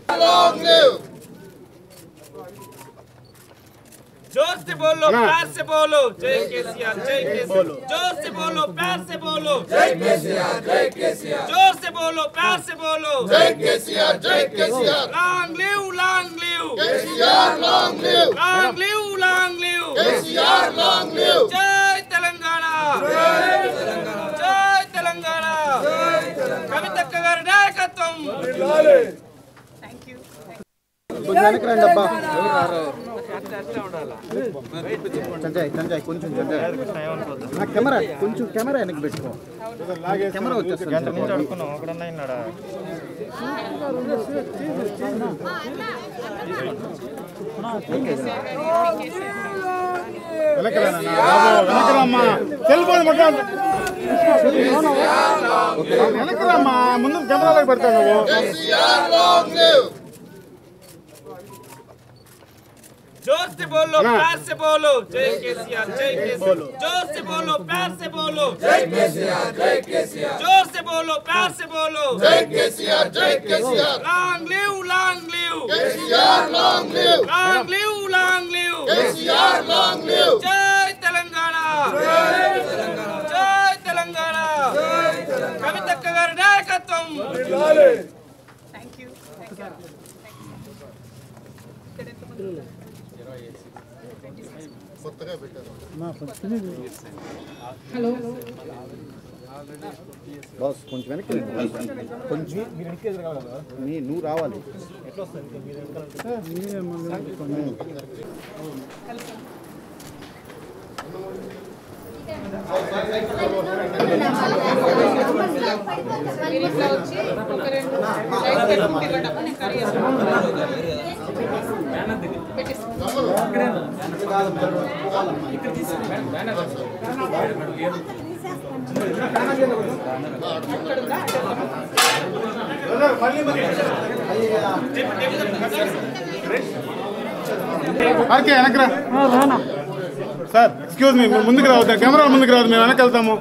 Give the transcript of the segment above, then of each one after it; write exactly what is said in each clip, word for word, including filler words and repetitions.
Long live! जोर से बोलो, प्यार से बोलो, जय केसीआर, जय केसीआर। जोर से बोलो, प्यार से बोलो, जय केसीआर, जय केसीआर। जोर से बोलो, प्यार से बोलो, जय केसीआर, जय KCR. Long live, long live, KCR, long live, long live, long live, KCR, long live। जय तेलंगाना, जय तेलंगाना, जय तेलंगाना, जय तेलंगाना। कविता गाరి నాయకత్వం। Thank you. కొంచెం వెనక్కి రండి అబ్బా. సంజయ్ సంజయ్ కొంచెం సంజయ్ నా కెమెరా కొంచెం కెమెరా వెనక్కి పెట్టుకో. కెమెరా వచ్చేస్తుంది. గంట నుంచి అడుక్కున్నాం ఒకడన్నా ఉన్నాడా? వెనకరమ్మా సెల్ ఫోన్ వెనకరమ్మా ముందు కెమెరాలోకి పెడతావు నువ్వు. जोर से बोलो, प्यार से बोलो, जय केसीआर, जय केसीआर। जोर से बोलो, प्यार से बोलो, जय केसीआर, जय केसीआर। जोर से बोलो, प्यार से बोलो, जय केसीआर, जय KCR. Long live, long live, KCR, long live, long live, long live, KCR, long live। जय तेलंगाना, जय तेलंगाना, जय तेलंगाना, जय तेलंगाना। कविता गाరి నాయకత్వం। Thank you, thank you. Hello boss కొంచెం వెనక్కి కొంచెం నీ నువ్వు రావాలి. సార్ ఎక్స్క్యూజ్ మీ ముందుకు రావద్దా? కెమెరా ముందుకు రావద్దు, మేము వెనక్కి వెళ్తాము.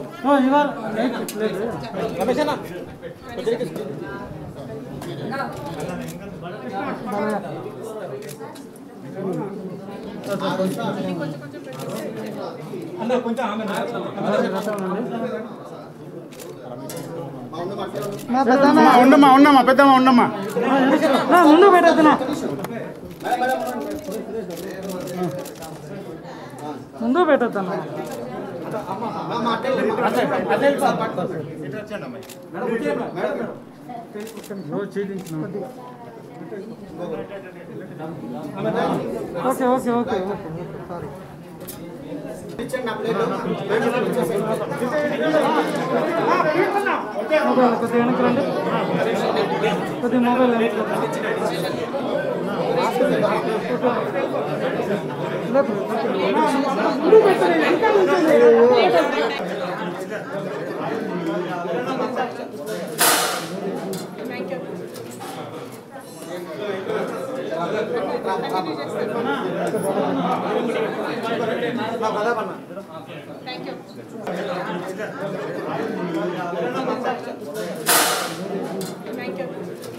ఉండమ్మా ఉండమ్మా పెద్దమ్మా ఉండమ్మా ముందు పెట్టేస్తున్నా ముందు పెట్టేస్తాను. Okay okay okay okay sorry. Mobile కొద్దిగా వెనక్కి రండి, కొద్దిగా mobile Thank you. Thank you.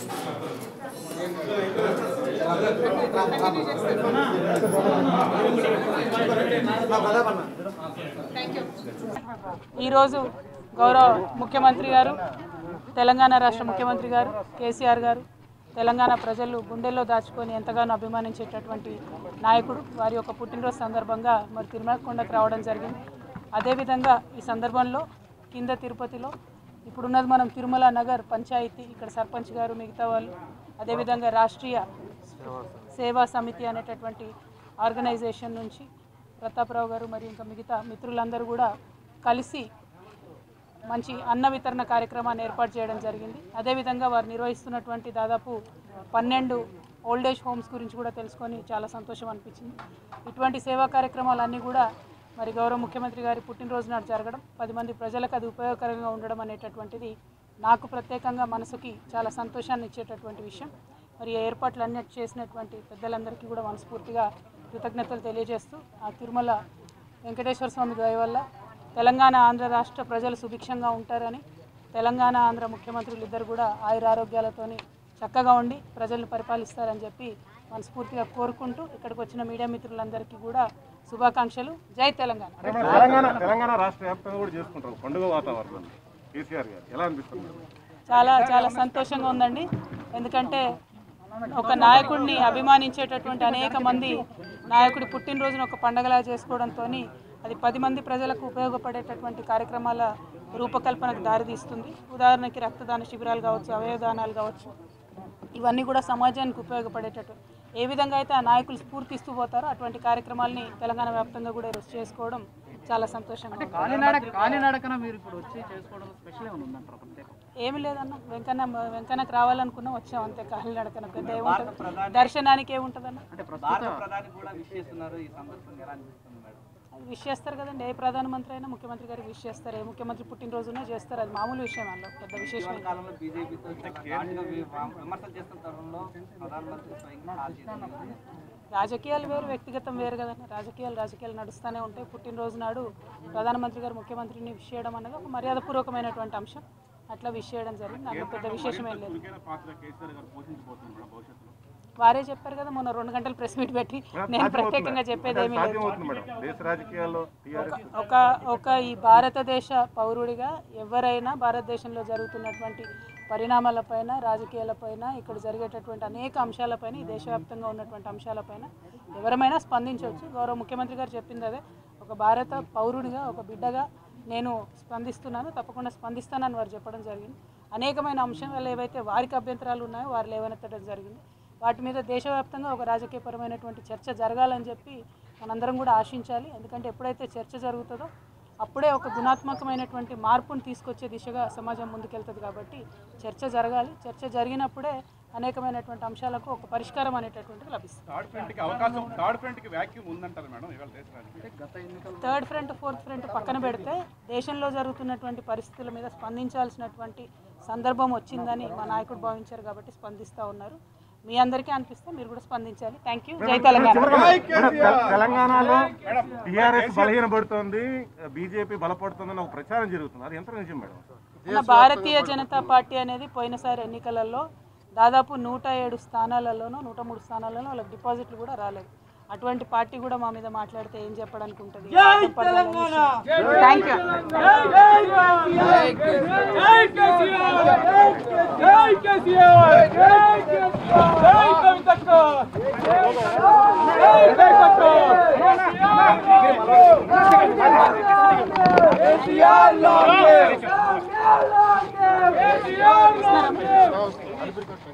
ఈరోజు గౌరవ ముఖ్యమంత్రి గారు, తెలంగాణ రాష్ట్ర ముఖ్యమంత్రి గారు కేసీఆర్ గారు తెలంగాణ ప్రజలు గుండెల్లో దాచుకొని ఎంతగానో అభిమానించేటటువంటి నాయకుడు, వారి యొక్క పుట్టినరోజు సందర్భంగా మరి తిరుమల కొండకు రావడం జరిగింది. అదేవిధంగా ఈ సందర్భంలో కింద తిరుపతిలో ఇప్పుడున్నది మనం తిరుమల నగర్ పంచాయతీ, ఇక్కడ సర్పంచ్ గారు మిగతా వాళ్ళు, అదేవిధంగా రాష్ట్రీయ సేవా సమితి అనేటటువంటి ఆర్గనైజేషన్ నుంచి ప్రతాపరావు గారు మరి ఇంకా మిగతా మిత్రులందరూ కూడా కలిసి మంచి అన్న వితరణ కార్యక్రమాన్ని ఏర్పాటు చేయడం జరిగింది. అదేవిధంగా వారు నిర్వహిస్తున్నటువంటి దాదాపు పన్నెండు ఓల్డేజ్ హోమ్స్ గురించి కూడా తెలుసుకొని చాలా సంతోషం అనిపించింది. ఇటువంటి సేవా కార్యక్రమాలన్నీ కూడా మరి గౌరవ ముఖ్యమంత్రి గారి పుట్టినరోజు నాడు జరగడం, పది మంది ప్రజలకు అది ఉపయోగకరంగా ఉండడం అనేటటువంటిది నాకు ప్రత్యేకంగా మనసుకి చాలా సంతోషాన్ని ఇచ్చేటటువంటి విషయం. మరి ఏర్పాట్లు అన్నీ చేసినటువంటి పెద్దలందరికీ కూడా మనస్ఫూర్తిగా కృతజ్ఞతలు తెలియజేస్తూ ఆ తిరుమల వెంకటేశ్వర స్వామి దయ వల్ల తెలంగాణ ఆంధ్ర రాష్ట్ర ప్రజలు సుభిక్షంగా ఉంటారని, తెలంగాణ ఆంధ్ర ముఖ్యమంత్రులు ఇద్దరు కూడా ఆయురారోగ్యాలతోని చక్కగా ఉండి ప్రజలను పరిపాలిస్తారని చెప్పి మనస్ఫూర్తిగా కోరుకుంటూ ఇక్కడికి వచ్చిన మీడియా మిత్రులందరికీ కూడా శుభాకాంక్షలు. జై తెలంగాణ. తెలంగాణ తెలంగాణ రాష్ట్ర వ్యాప్తంగా కూడా చేసుకుంటారు పండుగ వాతావరణం. కేసీఆర్ గారు ఎలా అనిపిస్తుంది? చాలా చాలా సంతోషంగా ఉందండి. ఎందుకంటే ఒక నాయకుడిని అభిమానించేటటువంటి అనేక మంది నాయకుడి పుట్టినరోజున ఒక పండుగలా చేసుకోవడంతో అది పది మంది ప్రజలకు ఉపయోగపడేటటువంటి కార్యక్రమాల రూపకల్పనకు దారితీస్తుంది. ఉదాహరణకి రక్తదాన శిబిరాలు కావచ్చు, అవయవదానాలు కావచ్చు, ఇవన్నీ కూడా సమాజానికి ఉపయోగపడేటట్టు ఏ విధంగా అయితే ఆ నాయకులు స్ఫూర్తిస్తూ పోతారో అటువంటి కార్యక్రమాలని తెలంగాణ వ్యాప్తంగా కూడా ఈరోజు చేసుకోవడం చాలా సంతోషంగా ఉంది. ఏమి లేదన్న, వెంకన్న వెంకన్నకు రావాలనుకున్నా వచ్చాం అంతే. కాలినడకన పెద్ద ఏముంటుంది, దర్శనానికి ఏముంటుందన్న. అది విష్ చేస్తారు కదండి, ఏ ప్రధానమంత్రి అయినా ముఖ్యమంత్రి గారికి విష్ చేస్తారు, ఏ ముఖ్యమంత్రి పుట్టినరోజునే చేస్తారు, అది మామూలు విషయం. అందులో పెద్ద విశేషం. రాజకీయాలు వేరు, వ్యక్తిగతం వేరు కదండి. రాజకీయాలు రాజకీయాలు నడుస్తూనే ఉంటాయి. పుట్టినరోజు నాడు ప్రధానమంత్రి గారు ముఖ్యమంత్రిని విష్ చేయడం అనేది ఒక మర్యాదపూర్వకమైనటువంటి అంశం. అట్లా విష్ చేయడం జరిగింది. అందులో పెద్ద విశేషమేం లేదు. వారే చెప్పారు కదా మొన్న రెండు గంటలు ప్రెస్ మీట్ పెట్టి, నేను ప్రత్యేకంగా చెప్పేది ఏమీ లేదు. ఒక ఒక ఈ భారతదేశ పౌరుడిగా ఎవరైనా భారతదేశంలో జరుగుతున్నటువంటి పరిణామాలపైన, రాజకీయాలపైన, ఇక్కడ జరిగేటటువంటి అనేక అంశాలపైన, ఈ దేశవ్యాప్తంగా ఉన్నటువంటి అంశాలపైన ఎవరమైనా స్పందించవచ్చు. గౌరవ ముఖ్యమంత్రి గారు చెప్పింది అదే. ఒక భారత పౌరుడిగా, ఒక బిడ్డగా నేను స్పందిస్తున్నాను, తప్పకుండా స్పందిస్తానని వారు చెప్పడం జరిగింది. అనేకమైన అంశాలు ఏవైతే వారికి అభ్యంతరాలు ఉన్నాయో వారు లేవనెత్తడం జరిగింది. వాటి మీద దేశవ్యాప్తంగా ఒక రాజకీయపరమైనటువంటి చర్చ జరగాలని చెప్పి మనందరం కూడా ఆశించాలి. ఎందుకంటే ఎప్పుడైతే చర్చ జరుగుతుందో అప్పుడే ఒక గుణాత్మకమైనటువంటి మార్పును తీసుకొచ్చే దిశగా సమాజం ముందుకెళ్తుంది. కాబట్టి చర్చ జరగాలి. చర్చ జరిగినప్పుడే అనేకమైనటువంటి అంశాలకు ఒక పరిష్కారం అనేటటువంటిది లభిస్తుంది. థర్డ్ ఫ్రంట్, ఫోర్త్ ఫ్రంట్ పక్కన పెడితే దేశంలో జరుగుతున్నటువంటి పరిస్థితుల మీద స్పందించాల్సినటువంటి సందర్భం వచ్చిందని మా నాయకుడు భావించారు కాబట్టి స్పందిస్తూ ఉన్నారు. మీ అందరికీ అనిపిస్తే మీరు కూడా స్పందించాలి. Thank you. జై తెలంగాణ. తెలంగాణలో టీఆర్ఎస్ బలహీనపడుతోంది, బీజేపీ బలపడుతుందని ఒక ప్రచారం జరుగుతుంది. అది ఎంత నిజం మేడం? భారతీయ జనతా పార్టీ అనేది పోయినసారి ఎన్నికలలో దాదాపు నూట ఏడు స్థానాలలోనూ నూట మూడు స్థానాలలో వాళ్ళకి డిపాజిట్లు కూడా రాలేదు. అటువంటి పార్టీ కూడా మా మీద మాట్లాడితే ఏం చెప్పడానికి ఉంటుంది? Thank you. K C R